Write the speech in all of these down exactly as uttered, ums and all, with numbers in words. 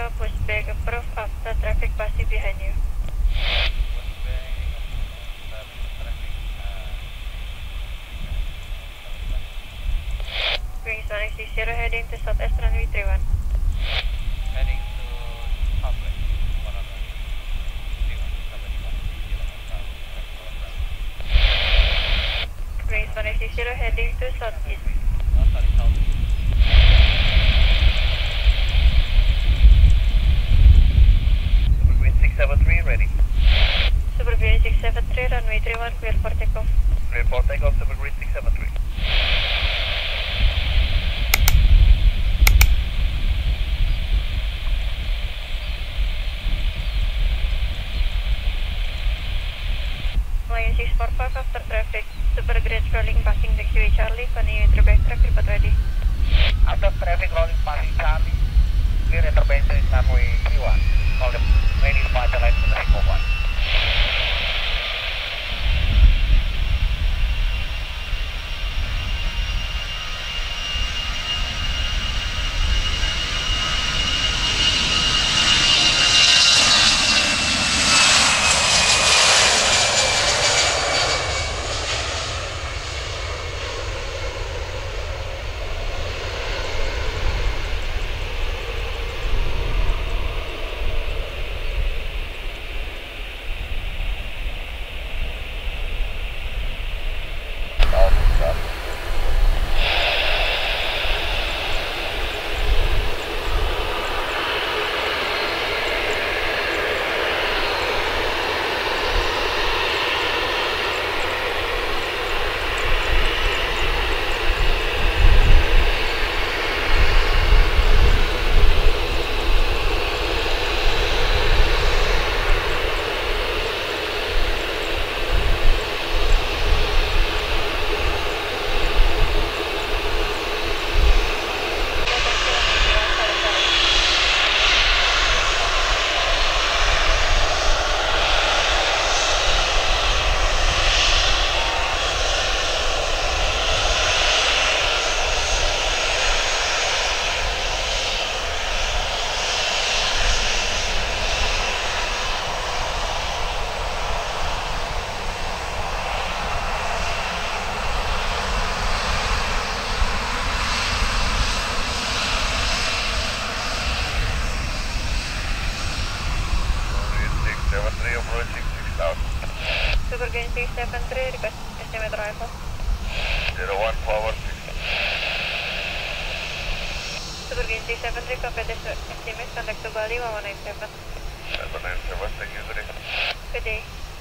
Portico, pushback approved after traffic passing behind you. Wings one six zero heading to southeast runway three one. Heading to southwest, one hundred three one, sampai di mana? Wings one six zero heading to southeast. Oh, sorry, southeast. Supergreen six seven three ready. Supergreen six seven three, runway three one, clear for takeoff. Clear for takeoff, Supergreen six seven three. Line six four five after traffic. Supergreen rolling passing taxiway Charlie, continue enter backtrack, report ready. After traffic rolling passing Charlie, clear intervention in runway three one. Call the ready departure line to Echo one. Supergreen six seven three, request estimate arrival. zero one forward. Supergreen six seven three, copy this estimate, contact to Bali one one nine seven. seven nine seven, thank you, good day. Good day.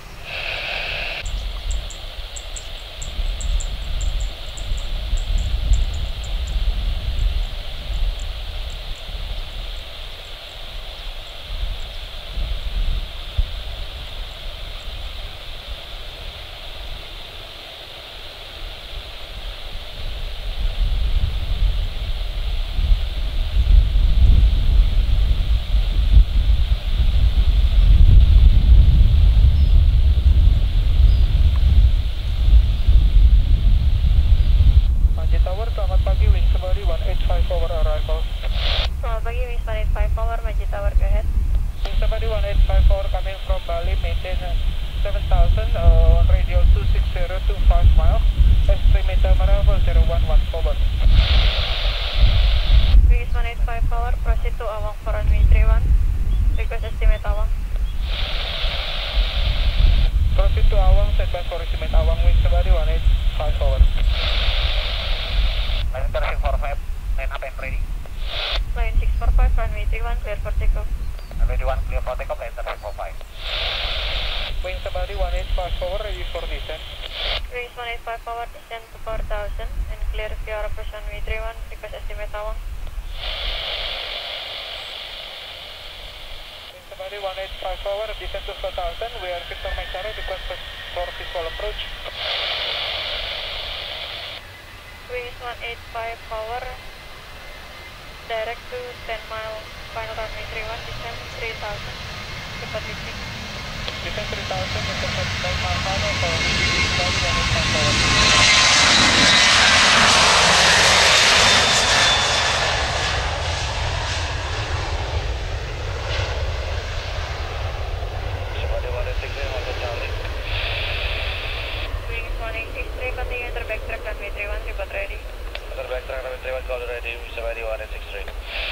Selamat pagi, Wings one eight five Power, Maji Tower, go ahead. Wings somebody one eight five four coming from Bali, maintain seven thousand uh, on radio two six zero two five miles. Estimate arrival zero one one forward. Wings one eight five Power, proceed to Awang for runway three one. Request estimate Awang. Proceed to Awang, set by for estimate Awang, Wings somebody one eight five forward. Line traffic four five, line up and ready. Line six four five, runway three one, clear for takeoff. Runway three one, clear for takeoff, line traffic four five. Wings somebody one eight five forward, ready for descent. Wings one eight five Power, descend to four thousand and clear via approach runway three one. Request estimate Awang. Wings somebody one eight five forward, descend to four thousand. We are Victor Macharo, request for visual approach. Wings one eight five Power, direct to ten mile, final runway three one, descend three thousand. Cepat lifting. Descend three thousand, intercept ten mile final for Wings one eight five forward. report ready. Motor Vector runway three one, call ready, Savary one eight six three.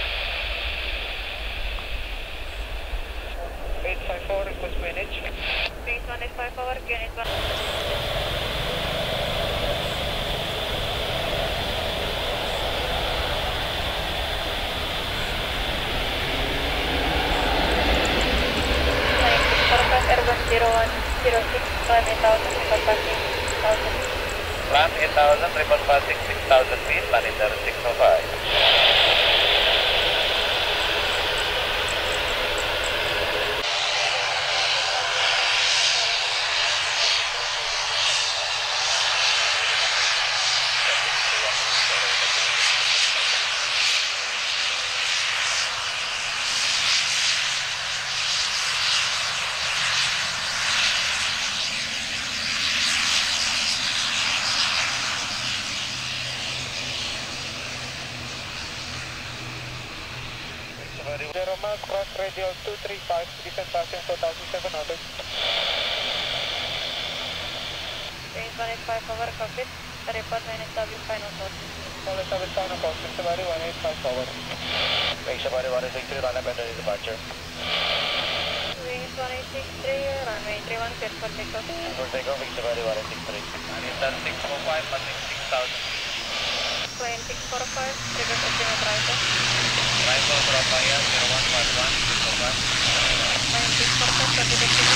eight five four, request manage. Wings one eight five four, unit one. Forecast Airbus zero one zero six, climb eight thousand, report passing six thousand. Land eight thousand, triple passing six thousand feet, Maninder six oh five. Zero miles, cross radial two three five, descent passing four thousand seven hundred. Wings one eight five four, cockpit. Report minus W final code. Solid seven final call, Savary one eight five four. Wings Savary one eight six three, runway battery departure. Wings one eight six three, runway three one, clear for takeoff. For takeoff, Wings Savary one eight six three. Maninder six oh five, passing six thousand feet. Plane six four five, request estimate driver. Arrival Surabaya zero one five one, so far. Plane six four five, detective.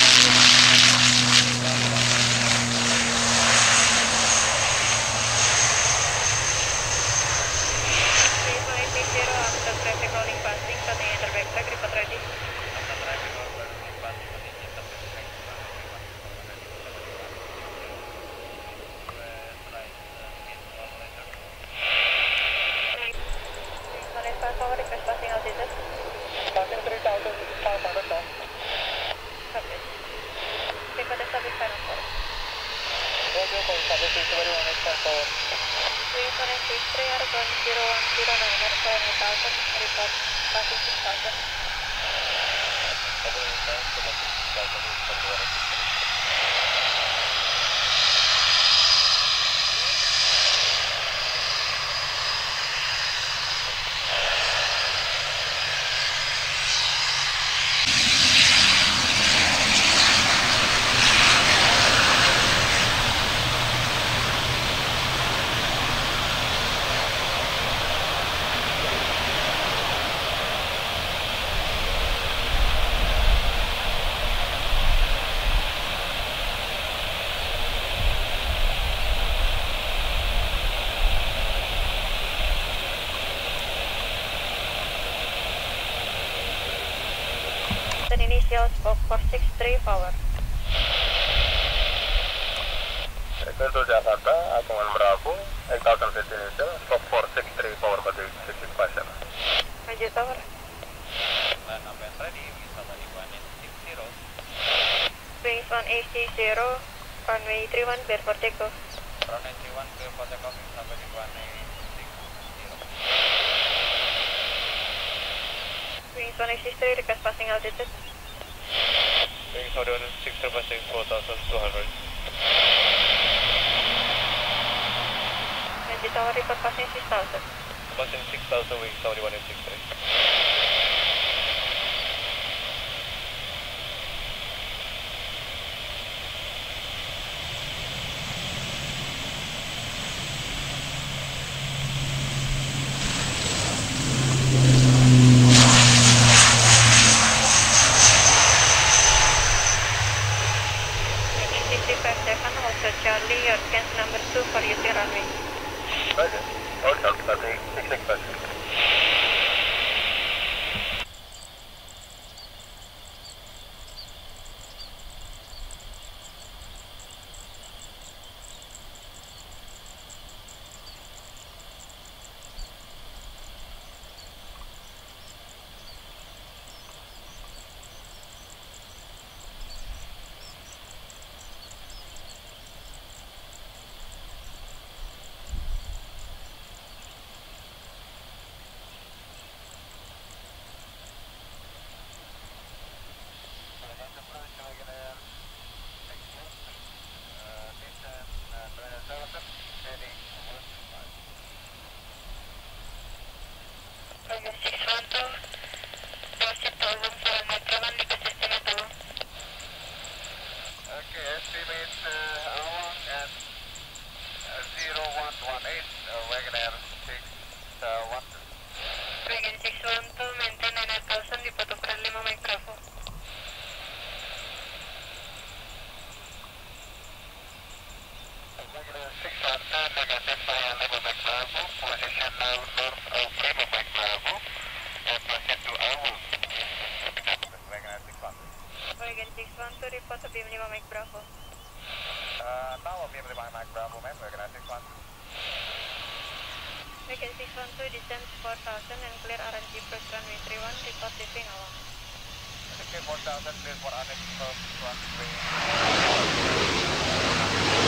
Wings one eight six zero, after traffic rolling passing, cutting enter backtrack, report ready. After traffic over, passing continue interface right, runway one, west right, hit one later. Wings one eight five four, request passing altitude. Passing three thousand five hundred knots. Copy. Report established final call. Radio call, Savary one eight five four. Wings one eight six three, are going zero one zero nine, airplane eight thousand, report passing six thousand. Double intent, double six thousand, double one eight six three. Then initial spoke four six three power. Echo to Jakarta, Akungan Bravo, eight thousand feet initial, stop four six three, power body six six five seven. Maju tower. Land update ready, bisa tadi one eight six zero. Wings one eight six zero, runway three one, clear for takeoff. Runway three one, clear for takeoff, sampai di one eight six zero. Wings one eight six three, request passing altitude. Wings one eight six three, passing four thousand two hundred. Maju tower, report passing six thousand. Passing six thousand, wings one eight six three. six five seven, also Charlie, your cans number two for U T runway. Roger. Hold on, passing six six five seven. one one eight, uh, Wagonair six one two. Wagon six one two, maintain nine thousand, report ukuran lima Mike Bravo. Wagonair six one two, negative via lima Mike Bravo, position now north of lima Mike Bravo, and proceed to Arwood. Wagonair six one two. Wagon six one two, report to beam lima Mike Bravo. Uh, now beam lima Mike Bravo, man, Wagonair six one two. Wagon six one two, descend four thousand and clear R N G approach runway three one, report leaving along. Okay, four thousand, clear for R N G approach runway.